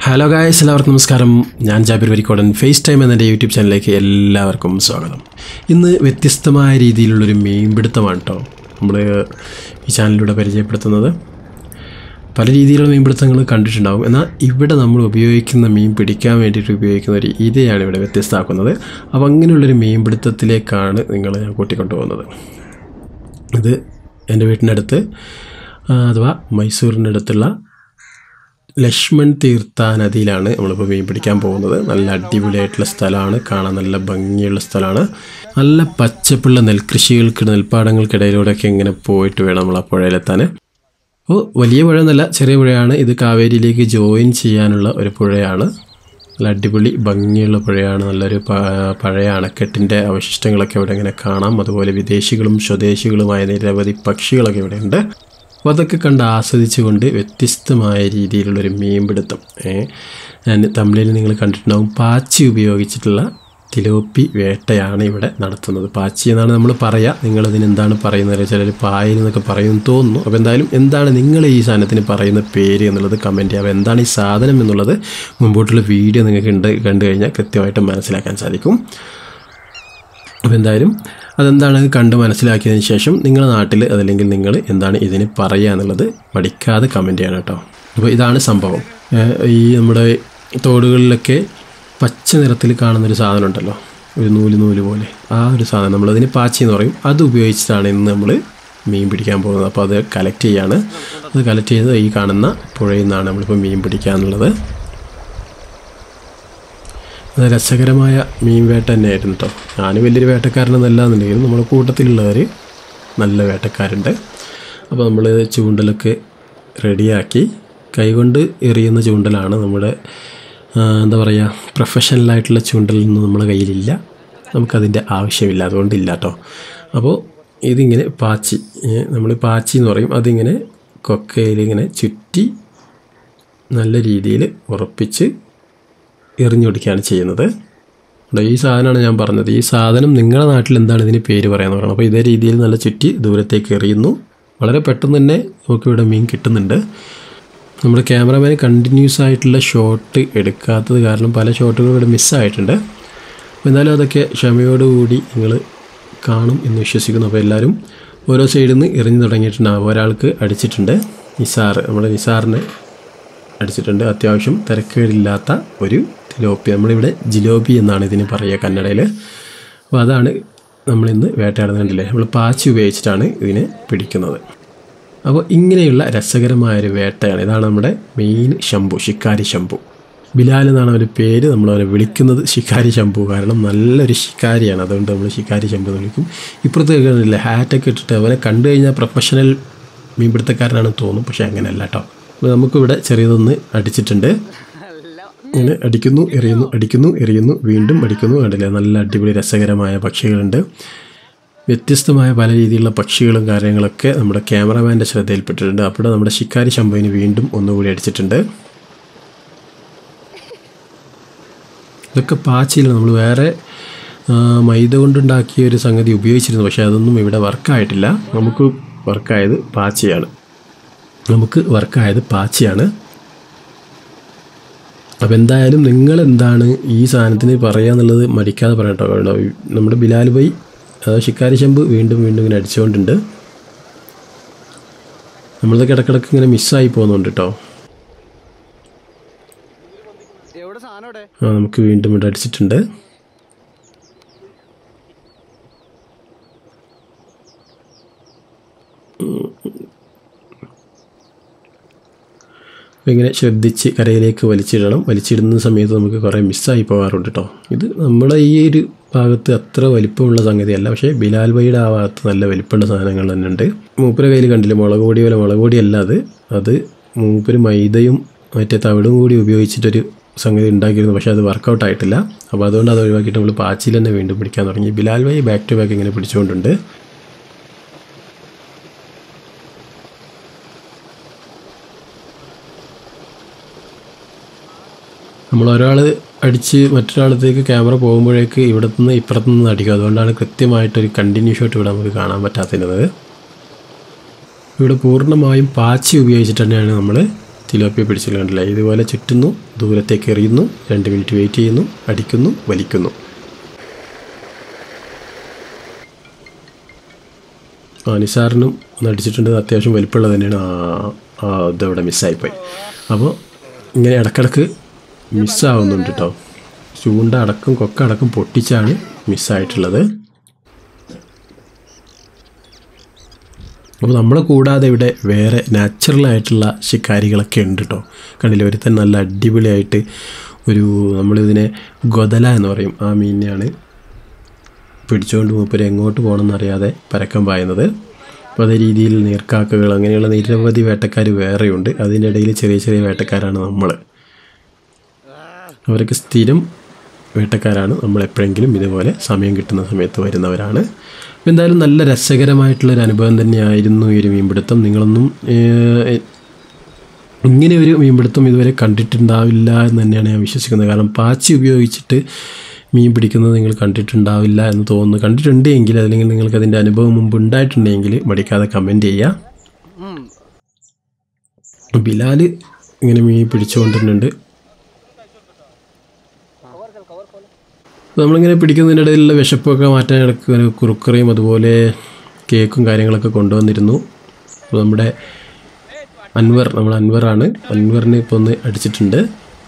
Hello guys, എല്ലാവർക്കും നമസ്കാരം. ഞാൻ ജാബിർ വരിക്കോടൻ. ഫേസ് ടൈം എന്ന എൻ്റെ യൂട്യൂബ് ചാനലിലേക്ക് എല്ലാവർക്കും സ്വാഗതം. ഇന്ന് വ്യത്യസ്തമായ രീതിയിലുള്ളൊരു മീൻപിടുത്തമാണ് കേട്ടോ നമ്മൾ ഈ ചാനലിലൂടെ പരിചയപ്പെടുത്തുന്നത്. പല രീതിയിലുള്ള മീൻപിടുത്തങ്ങൾ കണ്ടിട്ടുണ്ടാകും. എന്നാൽ ഇവിടെ നമ്മൾ ഉപയോഗിക്കുന്ന മീൻ പിടിക്കാൻ വേണ്ടിയിട്ട് ഉപയോഗിക്കുന്ന ഒരു ഇരയാണ് ഇവിടെ വ്യത്യസ്തമാക്കുന്നത്. അപ്പോൾ അങ്ങനെയുള്ളൊരു മീൻപിടുത്തത്തിലേക്കാണ് നിങ്ങളെ ഞാൻ കൂട്ടിക്കൊണ്ടുപോകുന്നത്. ഇത് എൻ്റെ വീട്ടിനടുത്ത് അഥവാ മൈസൂരിനടുത്തുള്ള ലക്ഷ്മൺ തീർത്ഥ നദിയിലാണ് നമ്മളിപ്പോൾ മീൻ പിടിക്കാൻ പോകുന്നത്. നല്ല അടിപൊളിയായിട്ടുള്ള സ്ഥലമാണ്, കാണാൻ നല്ല ഭംഗിയുള്ള സ്ഥലമാണ്. നല്ല പച്ചപ്പുള്ള നെൽപ്പാടങ്ങൾക്കിടയിലൂടെയൊക്കെ ഇങ്ങനെ പോയിട്ട് വേണം നമ്മൾ ആ പുഴയിലെത്താൻ. അപ്പോൾ വലിയ പുഴ എന്നല്ല, ചെറിയ പുഴയാണ്. ഇത് കാവേരിയിലേക്ക് ജോയിൻ ചെയ്യാനുള്ള ഒരു പുഴയാണ്. നല്ല അടിപൊളി ഭംഗിയുള്ള പുഴയാണ്. നല്ലൊരു പഴയ അണക്കെട്ടിൻ്റെ അവശിഷ്ടങ്ങളൊക്കെ ഇവിടെ ഇങ്ങനെ കാണാം. അതുപോലെ വിദേശികളും സ്വദേശികളുമായ നിരവധി പക്ഷികളൊക്കെ ഇവിടെയുണ്ട്. അപ്പോൾ അതൊക്കെ കണ്ട് ആസ്വദിച്ചുകൊണ്ട് വ്യത്യസ്തമായ രീതിയിലുള്ളൊരു മീൻപിടുത്തം. ഞാൻ തമിഴിൽ നിങ്ങൾ കണ്ടിട്ടുണ്ടാകും. പാച്ചി ഉപയോഗിച്ചിട്ടുള്ള തിലോപ്പി വേട്ടയാണ് ഇവിടെ നടത്തുന്നത്. പാച്ചി എന്നാണ് നമ്മൾ പറയുക. നിങ്ങളതിന് എന്താണ് പറയുന്നത്? ചിലർ പായൽ എന്നൊക്കെ പറയുമെന്ന് തോന്നുന്നു. അപ്പോൾ എന്തായാലും എന്താണ് നിങ്ങൾ ഈ സാധനത്തിന് പറയുന്ന പേര് എന്നുള്ളത് കമൻറ്റ് ചെയ്യുക. അപ്പോൾ എന്താണ് ഈ സാധനം എന്നുള്ളത് മുമ്പോട്ടുള്ള വീഡിയോ നിങ്ങൾക്ക് കണ്ടു കഴിഞ്ഞാൽ കൃത്യമായിട്ട് മനസ്സിലാക്കാൻ സാധിക്കും. അപ്പോൾ എന്തായാലും അതെന്താണ് കണ്ട് മനസ്സിലാക്കിയതിന് ശേഷം നിങ്ങളുടെ നാട്ടിൽ അതല്ലെങ്കിൽ നിങ്ങൾ എന്താണ് ഇതിന് പറയുക എന്നുള്ളത് മടിക്കാതെ കമൻറ്റ് ചെയ്യണം കേട്ടോ. അപ്പോൾ ഇതാണ് സംഭവം. ഈ നമ്മുടെ തോടുകളിലൊക്കെ പച്ച നിറത്തിൽ കാണുന്നൊരു സാധനം ഉണ്ടല്ലോ, ഒരു നൂല് പോലെ, ആ ഒരു സാധനം നമ്മളതിന് പാച്ചി എന്ന് പറയും. അത് ഉപയോഗിച്ചിട്ടാണ് ഇന്ന് നമ്മൾ മീൻ പിടിക്കാൻ പോകുന്നത്. അപ്പോൾ അത് കളക്ട് ചെയ്യാണ്. അത് കളക്ട് ചെയ്ത് ഈ കാണുന്ന പുഴയിൽ നിന്നാണ് നമ്മളിപ്പോൾ മീൻ പിടിക്കുക എന്നുള്ളത്. അത് രസകരമായ മീൻ വേട്ട തന്നെയായിരുന്നു കേട്ടോ. ഞാൻ വലിയൊരു വേട്ടക്കാരനൊന്നല്ല എന്നുണ്ടെങ്കിലും നമ്മുടെ കൂട്ടത്തിലുള്ളവർ നല്ല വേട്ടക്കാരുണ്ട്. അപ്പോൾ നമ്മൾ ചൂണ്ടലൊക്കെ റെഡിയാക്കി കൈകൊണ്ട് എറിയുന്ന ചൂണ്ടലാണ്. നമ്മുടെ എന്താ പറയുക, പ്രൊഫഷണലായിട്ടുള്ള ചൂണ്ടലൊന്നും നമ്മുടെ കയ്യിലില്ല, നമുക്കതിൻ്റെ ആവശ്യമില്ല, അതുകൊണ്ടില്ല കേട്ടോ. അപ്പോൾ ഇതിങ്ങനെ പാച്ചി, നമ്മൾ പാച്ചി എന്ന് പറയും, അതിങ്ങനെ കൊക്കയിലിങ്ങനെ ചുറ്റി നല്ല രീതിയിൽ ഉറപ്പിച്ച് എറിഞ്ഞൊടിക്കുകയാണ് ചെയ്യുന്നത്. ഈ സാധനമാണ് ഞാൻ പറഞ്ഞത്. ഈ സാധനം നിങ്ങളുടെ നാട്ടിൽ എന്താണ് ഇതിന് പേര് പറയാമെന്ന് പറയണം. അപ്പോൾ ഇതേ രീതിയിൽ നല്ല ചുറ്റി ദൂരത്തേക്ക് എറിയുന്നു. വളരെ പെട്ടെന്ന് തന്നെ നമുക്കിവിടെ മീൻ കിട്ടുന്നുണ്ട്. നമ്മുടെ ക്യാമറമാൻ കണ്ടിന്യൂസ് ആയിട്ടുള്ള ഷോട്ട് എടുക്കാത്തത് കാരണം പല ഷോട്ടുകളും ഇവിടെ മിസ്സായിട്ടുണ്ട്. അപ്പോൾ എന്തായാലും അതൊക്കെ ക്ഷമയോടുകൂടി നിങ്ങൾ കാണും എന്ന് വിശ്വസിക്കുന്നു. അപ്പോൾ എല്ലാവരും ഓരോ സൈഡിൽ നിന്ന് എറിഞ്ഞു തുടങ്ങിയിട്ടുണ്ടാകും. ഒരാൾക്ക് അടിച്ചിട്ടുണ്ട്, നമ്മുടെ നിസാറിനെ അടിച്ചിട്ടുണ്ട്. അത്യാവശ്യം തിരക്കേടില്ലാത്ത ഒരു തിലോപ്പി, നമ്മളിവിടെ ജിലോബി എന്നാണ് ഇതിന് പറയുക കന്നഡയിൽ. അപ്പോൾ അതാണ് നമ്മളിന്ന് വേട്ടയാടുന്നത്. കണ്ടില്ലേ, നമ്മൾ പാച്ചി ഉപയോഗിച്ചിട്ടാണ് ഇതിനെ പിടിക്കുന്നത്. അപ്പോൾ ഇങ്ങനെയുള്ള രസകരമായൊരു വേട്ടയാണ്. ഇതാണ് നമ്മുടെ മെയിൻ ശംഭു, ശിക്കാരി ശംഭു. ബിലാൽ എന്നാണ് അവൻ്റെ പേര്. നമ്മളവനെ വിളിക്കുന്നത് ശിക്കാരി ശംഭു, കാരണം നല്ലൊരു ശിക്കാരിയാണ്. അതുകൊണ്ട് നമ്മൾ ശിക്കാരി ശംഭു എന്ന് വിളിക്കും. ഇപ്പുറത്ത് കേൾക്കുന്നില്ല, ഹാറ്റൊക്കെ ഇട്ടിട്ട് അവനെ കണ്ടു കഴിഞ്ഞാൽ പ്രൊഫഷണൽ മീൻപിടുത്തക്കാരനാണെന്ന് തോന്നും, പക്ഷേ അങ്ങനെയല്ല കേട്ടോ. അപ്പോൾ നമുക്കിവിടെ ചെറിയതൊന്ന് അടിച്ചിട്ടുണ്ട്. ഇങ്ങനെ അടിക്കുന്നു, എറിയുന്നു, വീണ്ടും അടിക്കുന്നു. കണ്ടില്ലേ, നല്ല അടിപൊളി രസകരമായ പക്ഷികളുണ്ട്. വ്യത്യസ്തമായ പല രീതിയിലുള്ള പക്ഷികളും കാര്യങ്ങളൊക്കെ നമ്മുടെ ക്യാമറമാൻ്റെ ശ്രദ്ധയിൽപ്പെട്ടിട്ടുണ്ട്. അപ്പോൾ നമ്മുടെ ശിക്കാരി ശംഭുവിന് വീണ്ടും ഒന്നുകൂടി അടിച്ചിട്ടുണ്ട്. ഇതൊക്കെ പാച്ചിയിലാണ്. നമ്മൾ വേറെ മൈദ കൊണ്ടുണ്ടാക്കിയ ഒരു സംഗതി ഉപയോഗിച്ചിരുന്നു, പക്ഷേ അതൊന്നും ഇവിടെ വർക്കായിട്ടില്ല. നമുക്ക് വർക്കായത് പാച്ചിയാണ്. അപ്പോൾ എന്തായാലും നിങ്ങളെന്താണ് ഈ സാധനത്തിന് പറയുക എന്നുള്ളത് മടിക്കാതെ പറയട്ടോ. നമ്മുടെ ബിലാൽ ഭായി, ശിക്കാരി ശംഭു വീണ്ടും ഇങ്ങനെ അടിച്ചുകൊണ്ടുണ്ട്. നമ്മളതൊക്കെ ഇടക്കിടക്ക് ഇങ്ങനെ മിസ്സായി പോകുന്നുണ്ട് കേട്ടോ. നമുക്ക് വീണ്ടും ഇവിടെ അടിച്ചിട്ടുണ്ട്. ഇങ്ങനെ ശ്രദ്ധിച്ച് കരയിലേക്ക് വലിച്ചിടുന്ന സമയത്ത് നമുക്ക് കുറേ മിസ്സായി പോകാറുണ്ട് കേട്ടോ. ഇത് നമ്മളെ ഈ ഒരു ഭാഗത്ത് അത്ര വലിപ്പമുള്ള സംഗതിയല്ല, പക്ഷേ ബിലാൽ ഭായിയുടെ ആ ഭാഗത്ത് നല്ല വലിപ്പമുള്ള സാധനങ്ങൾ തന്നെ ഉണ്ട്. മൂപ്പര കയ്യിൽ കണ്ടില്ല മുളക് പൊടി അല്ല അത് മൂപ്പര് മൈദയും മറ്റേ തവിടും കൂടി ഉപയോഗിച്ചിട്ടൊരു സംഗതി ഉണ്ടാക്കിയിരുന്നു, പക്ഷേ അത് വർക്കൗട്ട് ആയിട്ടില്ല. അപ്പോൾ അതുകൊണ്ട് അത് ഒഴിവാക്കിയിട്ട് നമ്മൾ പാച്ചിൽ തന്നെ വീണ്ടും പിടിക്കാൻ തുടങ്ങി. Bilal Bhai back to back ഇങ്ങനെ പിടിച്ചുകൊണ്ടുണ്ട്. നമ്മൾ ഒരാൾ അടിച്ച് മറ്റൊരാളത്തേക്ക് ക്യാമറ പോകുമ്പോഴേക്ക് ഇവിടുന്ന് ഇപ്പുറത്തുനിന്ന് അടിക്കും. അതുകൊണ്ടാണ് കൃത്യമായിട്ടൊരു കണ്ടിന്യൂ ഷോട്ട് ഇവിടെ നമുക്ക് കാണാൻ പറ്റാത്തത്. ഇവിടെ പൂർണ്ണമായും പാച്ചി ഉപയോഗിച്ചിട്ട് തന്നെയാണ് നമ്മൾ തിലോപ്പിയ പിടിച്ചു കണ്ടില്ല. ഇതുപോലെ ചുറ്റുന്നു, ദൂരത്തേക്ക് എറിയുന്നു, 2 മിനിറ്റ് വെയിറ്റ് ചെയ്യുന്നു, അടിക്കുന്നു, വലിക്കുന്നു. നിസാറിനും അടിച്ചിട്ടുണ്ട്. അത്യാവശ്യം വലിപ്പമുള്ളത് തന്നെയാണ്. ഇതവിടെ മിസ്സായിപ്പോയി. അപ്പോൾ ഇങ്ങനെ ഇടക്കിടക്ക് മിസ്സാവുന്നുണ്ട് കേട്ടോ. ചൂണ്ട അടക്കം കൊക്ക അടക്കം പൊട്ടിച്ചാണ് മിസ്സായിട്ടുള്ളത്. അപ്പോൾ നമ്മളെ കൂടാതെ ഇവിടെ വേറെ നാച്ചുറലായിട്ടുള്ള ശിക്കാരികളൊക്കെ ഉണ്ട് കേട്ടോ. കണ്ടില്ലേ, ഒരുത്തൻ നല്ല അടിപൊളിയായിട്ട് നമ്മളിതിനെ ഗൊദല എന്ന് പറയും, ആ മീനിനെയാണ് പിടിച്ചുകൊണ്ട് മൂപ്പര് എങ്ങോട്ട് പോകണമെന്നറിയാതെ പരക്കം പായുന്നത്. അപ്പോൾ അതേ രീതിയിൽ നീർക്കാക്കകൾ അങ്ങനെയുള്ള നിരവധി വേട്ടക്കാർ വേറെയുണ്ട്. അതിൻ്റെ ഇടയിൽ ചെറിയ ചെറിയ വേട്ടക്കാരാണ് നമ്മൾ. അവരൊക്കെ സ്ഥിരം വേട്ടക്കാരാണ്. നമ്മളെപ്പോഴെങ്കിലും ഇതുപോലെ സമയം കിട്ടുന്ന സമയത്ത് വരുന്നവരാണ്. എന്തായാലും നല്ല രസകരമായിട്ടുള്ളൊരു അനുഭവം തന്നെയായിരുന്നു ഈ ഒരു മീൻപിടുത്തം. നിങ്ങളൊന്നും ഇങ്ങനെ ഒരു മീൻപിടുത്തം ഇതുവരെ കണ്ടിട്ടുണ്ടാവില്ല എന്ന് തന്നെയാണ് ഞാൻ വിശ്വസിക്കുന്നത്. കാരണം പാച്ചി ഉപയോഗിച്ചിട്ട് മീൻ പിടിക്കുന്നത് നിങ്ങൾ കണ്ടിട്ടുണ്ടാവില്ല എന്ന് തോന്നുന്നു. കണ്ടിട്ടുണ്ടെങ്കിൽ അല്ലെങ്കിൽ നിങ്ങൾക്ക് അതിൻ്റെ അനുഭവം മുമ്പ് ഉണ്ടായിട്ടുണ്ടെങ്കിൽ മടിക്കാതെ കമൻറ്റ് ചെയ്യുക. ബിലാൽ ഇങ്ങനെ മീൻ പിടിച്ചുകൊണ്ടിരുന്നുണ്ട്. നമ്മളിങ്ങനെ പിടിക്കുന്നതിനിടയിലുള്ള വിശപ്പൊക്കെ മാറ്റാൻ ഇടയ്ക്ക് കുറുക്കറിയും അതുപോലെ കേക്കും കാര്യങ്ങളൊക്കെ കൊണ്ടുവന്നിരുന്നു. അപ്പോൾ നമ്മുടെ അൻവറാണ്. അൻവറിന് ഇപ്പോൾ ഒന്ന് അടിച്ചിട്ടുണ്ട്.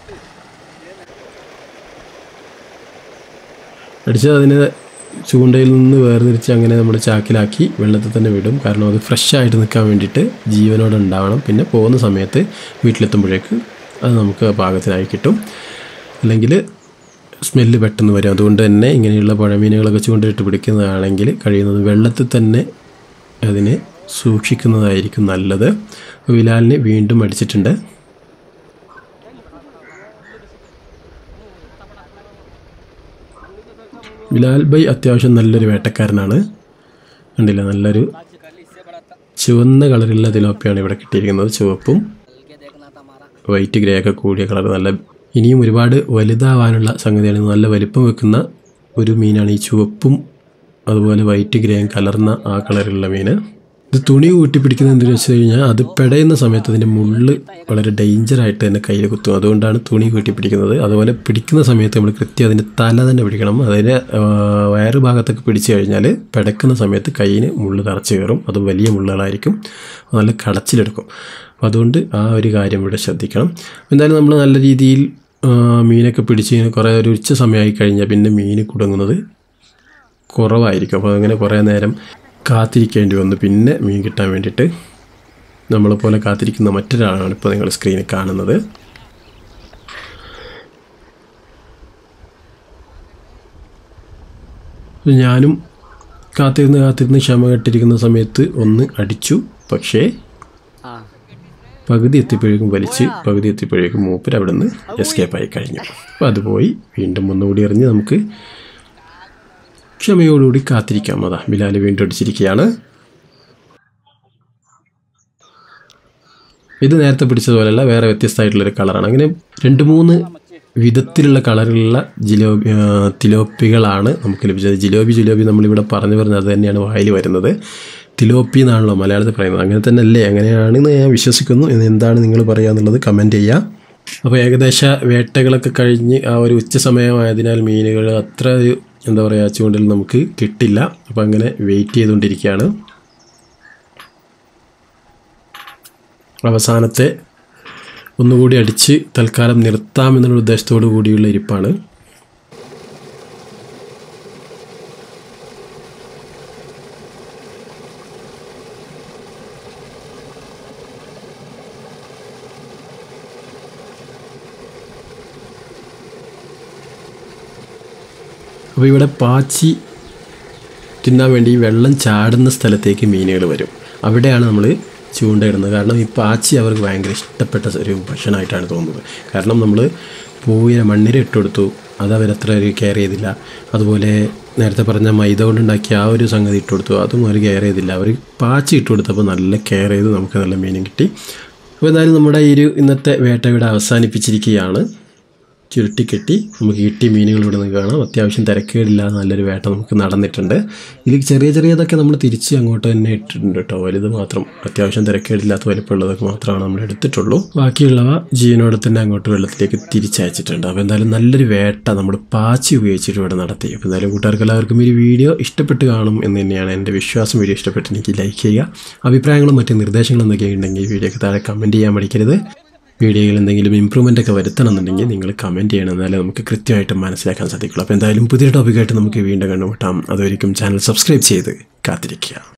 അടിച്ചത് അതിനെ ചൂണ്ടയിൽ നിന്ന് വേർതിരിച്ച് അങ്ങനെ നമ്മൾ ചാക്കിലാക്കി വെള്ളത്തിൽ തന്നെ വിടും. കാരണം അത് ഫ്രഷായിട്ട് നിൽക്കാൻ വേണ്ടിയിട്ട് ജീവനോടെ ഉണ്ടാവണം. പിന്നെ പോകുന്ന സമയത്ത് വീട്ടിലെത്തുമ്പോഴേക്ക് അത് നമുക്ക് പാകത്തിനായി കിട്ടും. അല്ലെങ്കിൽ സ്മെല്ല് പെട്ടെന്ന് വരും. അതുകൊണ്ട് തന്നെ ഇങ്ങനെയുള്ള പുഴമീനുകളൊക്കെ ചൂണ്ടയിട്ട് പിടിക്കുന്നതാണെങ്കിൽ കഴിയുന്നത് വെള്ളത്തിൽ തന്നെ അതിനെ സൂക്ഷിക്കുന്നതായിരിക്കും നല്ലത്. ബിലാലിന് വീണ്ടും അടിച്ചിട്ടുണ്ട്. ബിലാൽ ബൈ അത്യാവശ്യം നല്ലൊരു വേട്ടക്കാരനാണ്. കണ്ടില്ല, നല്ലൊരു ചുവന്ന കളറുള്ള തിലോപ്പിയാണ് ഇവിടെ കിട്ടിയിരിക്കുന്നത്. ചുവപ്പും വൈറ്റ് ഗ്രേ ഒക്കെ കൂടിയ കളർ. നല്ല ഇനിയും ഒരുപാട് വലുതാവാനുള്ള സംഗതിയാണ്. നല്ല വലിപ്പം വെക്കുന്ന ഒരു മീനാണ് ഈ ചുവപ്പും അതുപോലെ വൈറ്റ് ഗ്രേയും കലർന്ന ആ കളറുള്ള മീൻ. ഇത് തുണി കൂട്ടി പിടിക്കുന്നത് എന്തെന്ന് വെച്ച് കഴിഞ്ഞാൽ അത് പെടയുന്ന സമയത്ത് അതിൻ്റെ മുള്ള് വളരെ ഡേഞ്ചറായിട്ട് തന്നെ കയ്യിൽ കുത്തും. അതുകൊണ്ടാണ് തുണി കൂട്ടി പിടിക്കുന്നത്. അതുപോലെ പിടിക്കുന്ന സമയത്ത് നമ്മൾ കൃത്യം അതിൻ്റെ തല തന്നെ പിടിക്കണം. അതിൻ്റെ വയറ് ഭാഗത്തൊക്കെ പിടിച്ചു കഴിഞ്ഞാൽ പെടക്കുന്ന സമയത്ത് കയ്യിന് മുള്ള് തറച്ച് കയറും. അത് വലിയ മുള്ളുകളായിരിക്കും, നല്ല കടച്ചിലെടുക്കും. അപ്പോൾ അതുകൊണ്ട് ആ ഒരു കാര്യം ഇവിടെ ശ്രദ്ധിക്കണം. എന്തായാലും നമ്മൾ നല്ല രീതിയിൽ മീനൊക്കെ പിടിച്ച് കുറേ ഒരു ഉച്ച സമയമായി കഴിഞ്ഞാൽ പിന്നെ മീൻ കുടുങ്ങുന്നത് കുറവായിരിക്കും. അപ്പോൾ അങ്ങനെ കുറേ നേരം കാത്തിരിക്കേണ്ടി വന്നു പിന്നെ മീൻ കിട്ടാൻ വേണ്ടിയിട്ട്. നമ്മളെപ്പോലെ കാത്തിരിക്കുന്ന മറ്റൊരാളാണ് ഇപ്പോൾ നിങ്ങൾ സ്ക്രീനിൽ കാണുന്നത്. ഞാനും കാത്തിരുന്ന് ക്ഷമ കെട്ടിരിക്കുന്ന സമയത്ത് ഒന്ന് അടിച്ചു. പക്ഷേ പകുതി എത്തിയപ്പോഴേക്കും മൂപ്പര് അവിടെ നിന്ന് എസ്കേപ്പായി കഴിഞ്ഞു. അപ്പോൾ അത് പോയി. വീണ്ടും ഒന്നുകൂടി എറിഞ്ഞ് നമുക്ക് ക്ഷമയോടുകൂടി കാത്തിരിക്കാം. അതാ ബിലാൽ വീണ്ടും അടിച്ചിരിക്കുകയാണ്. ഇത് നേരത്തെ പിടിച്ചതുപോലെയല്ല, വേറെ വ്യത്യസ്തമായിട്ടുള്ളൊരു കളറാണ്. അങ്ങനെ 2-3 വിധത്തിലുള്ള കളറിലുള്ള തിലോപ്പികളാണ് നമുക്ക് ലഭിച്ചത്. ജിലോബി നമ്മളിവിടെ പറഞ്ഞു അത് തന്നെയാണ് വായിൽ വരുന്നത്. തിലോപ്പി എന്നാണല്ലോ മലയാളത്തിൽ പറയുന്നത്. അങ്ങനെ തന്നെ അല്ലേ? അങ്ങനെയാണെന്ന് ഞാൻ വിശ്വസിക്കുന്നു. എന്താണ് നിങ്ങൾ പറയുക എന്നുള്ളത് കമൻറ്റ് ചെയ്യുക. അപ്പോൾ ഏകദേശ വേട്ടകളൊക്കെ കഴിഞ്ഞ് ആ ഒരു ഉച്ച സമയമായതിനാൽ മീനുകൾ അത്ര എന്താ പറയുക ചൂണ്ടൽ നമുക്ക് കിട്ടില്ല. അപ്പോൾ അങ്ങനെ വെയിറ്റ് ചെയ്തുകൊണ്ടിരിക്കുകയാണ്. അവസാനത്തെ ഒന്നുകൂടി അടിച്ച് തൽക്കാലം നിർത്താമെന്നുള്ള ഉദ്ദേശത്തോടു കൂടിയുള്ള ഇരിപ്പാണ്. അപ്പോൾ ഇവിടെ പാച്ചി തിന്നാൻ വേണ്ടി വെള്ളം ചാടുന്ന സ്ഥലത്തേക്ക് മീനുകൾ വരും. അവിടെയാണ് നമ്മൾ ചൂണ്ടയിടുന്നത്. കാരണം ഈ പാച്ചി അവർക്ക് ഭയങ്കര ഇഷ്ടപ്പെട്ട ഒരു ഭക്ഷണമായിട്ടാണ് തോന്നുന്നത്. കാരണം നമ്മൾ മണ്ണിര ഇട്ട് കൊടുത്തു, അത് അവരത്ര ഒരു കെയർ ചെയ്തില്ല. അതുപോലെ നേരത്തെ പറഞ്ഞ മൈദ കൊണ്ടുണ്ടാക്കിയ ആ ഒരു സംഗതി ഇട്ട് കൊടുത്തു, അതും അവർ കെയർ ചെയ്തില്ല. അവർ പാച്ചി ഇട്ട് കൊടുത്തപ്പോൾ നല്ല കെയർ ചെയ്ത് നമുക്ക് നല്ല മീനും കിട്ടി. അപ്പോൾ എന്തായാലും നമ്മുടെ ഈ ഇന്നത്തെ വേട്ട ഇവിടെ അവസാനിപ്പിച്ചിരിക്കുകയാണ്. ചുരുട്ടിക്കെട്ടി നമുക്ക് കിട്ടിയ മീനുകൾ ഇവിടെ നിന്ന് കാണാം. അത്യാവശ്യം തിരക്കേടില്ലാതെ നല്ലൊരു വേട്ട നമുക്ക് നടന്നിട്ടുണ്ട്. ഇതിൽ ചെറിയതൊക്കെ നമ്മൾ തിരിച്ച് അങ്ങോട്ട് തന്നെ ഇട്ടിട്ടുണ്ട് കേട്ടോ. വലുത് മാത്രം അത്യാവശ്യം തിരക്കേടില്ലാത്ത വലിപ്പമുള്ളതൊക്കെ മാത്രമാണ് നമ്മൾ എടുത്തിട്ടുള്ളൂ. ബാക്കിയുള്ളവ ജീവനോടെ തന്നെ അങ്ങോട്ട് വെള്ളത്തിലേക്ക് തിരിച്ചയച്ചിട്ടുണ്ട്. അപ്പോൾ എന്തായാലും നല്ലൊരു വേട്ട നമ്മൾ പാച്ചി ഉപയോഗിച്ചിട്ട് ഇവിടെ നടത്തി. അപ്പോൾ എന്തായാലും കൂട്ടുകാർക്ക് എല്ലാവർക്കും ഈ വീഡിയോ ഇഷ്ടപ്പെട്ട് കാണും എന്ന് തന്നെയാണ് എൻ്റെ വിശ്വാസം. വീഡിയോ ഇഷ്ടപ്പെട്ടെങ്കിൽ ലൈക്ക് ചെയ്യുക. അഭിപ്രായങ്ങളും മറ്റ് നിർദ്ദേശങ്ങളും എന്തൊക്കെ ഉണ്ടെങ്കിൽ ഈ വീഡിയോക്ക് താഴെ കമൻറ്റ് ചെയ്യാൻ മടിക്കരുത്. വീഡിയോയിൽ എന്തെങ്കിലും ഇമ്പ്രൂവ്മെൻ്റ് ഒക്കെ വരുത്തണമെന്നുണ്ടെങ്കിൽ നിങ്ങൾ കമൻറ്റ് ചെയ്യണം, എന്നാലേ നമുക്ക് കൃത്യമായിട്ട് മനസ്സിലാക്കാൻ സാധിക്കുള്ളൂ. അപ്പോൾ എന്തായാലും പുതിയ ടോപ്പിക്കായിട്ട് നമുക്ക് വീണ്ടും കണ്ടുമുട്ടാം. അതുവരെയും ചാനൽ സബ്സ്ക്രൈബ് ചെയ്ത് കാത്തിരിക്കുക.